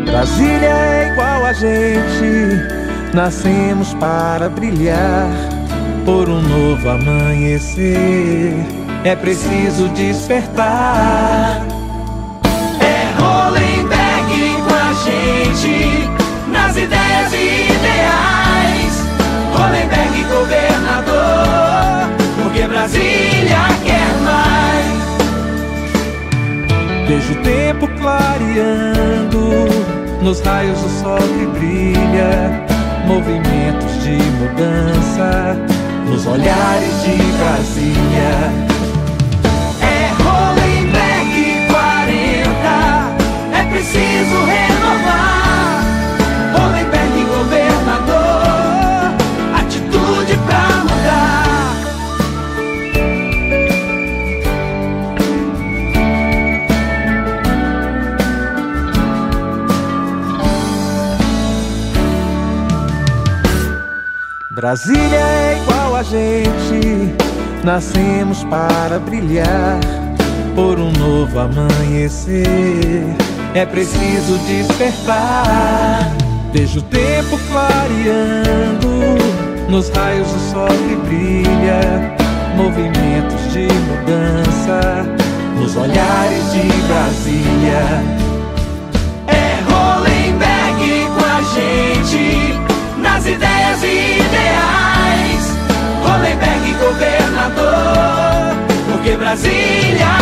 Brasília é igual a gente, nascemos para brilhar por um novo amanhecer. É preciso despertar. É Hollenberg com a gente, nas ideias e ideais. Hollenberg governador, porque Brasília quer mais. Vejo o tempo clareando nos raios do sol que brilha, movimentos de mudança nos olhares de Brasília. É Hollenberg 40, é preciso renovar. Hollenberg governador, atitude pra mudar. Brasília é igual a gente, nascemos para brilhar por um novo amanhecer. É preciso despertar. Vejo o tempo clareando nos raios do sol que brilha, movimentos de mudança nos olhares de Brasília. É Hollenberg com a gente, nas ideias e ideais. Hollenberg governador, porque Brasília